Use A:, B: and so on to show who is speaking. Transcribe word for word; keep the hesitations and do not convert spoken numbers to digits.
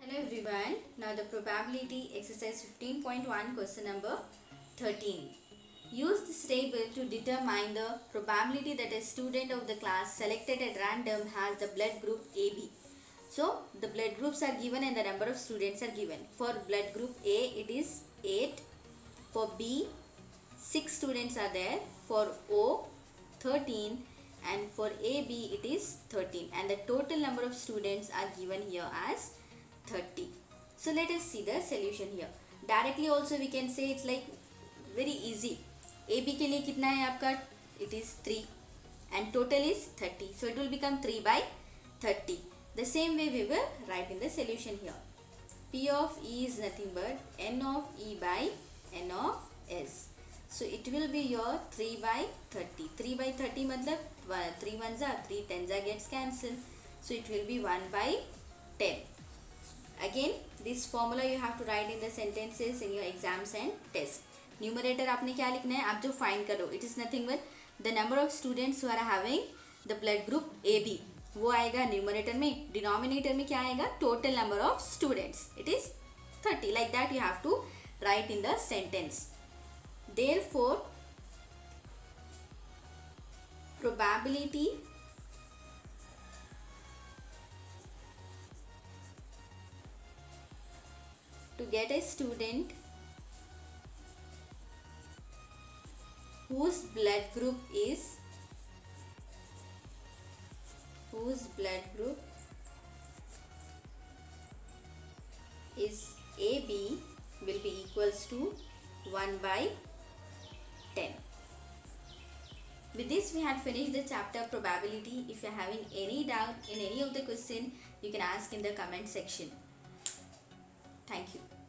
A: Hello everyone. Now the probability exercise fifteen point one question number thirteen. Use this table to determine the probability that a student of the class selected at random has the blood group A B. So the blood groups are given and the number of students are given. For blood group A it is eight. For B six students are there. For O thirteen. And for A B it is thirteen. And the total number of students are given here as thirty. So let us see the solution here. Directly also we can say it's like very easy. A B के लिए कितना है आपका? It is three and total is thirty. So it will become three by thirty. The same way we will write in the solution here. P of E is nothing but N of E by N of S. So it will be your three by thirty. three by thirty मतलब three ones are three, tens are gets cancelled. So it will be one by ten. Again this formula you have to write in the sentences in your exams and tests. Numerator आपने क्या लिखना है? आप जो find करो, it is nothing but the number of students who are having the blood group A B. वो आएगा numerator में. Denominator में क्या आएगा? Total number of students. It is thirty. Like that you have to write in the sentence. Therefore, probability to get a student whose blood group is whose blood group is A B will be equals to one by ten. With this we had finished the chapter probability. If you are having any doubt in any of the question, you can ask in the comment section. Thank you.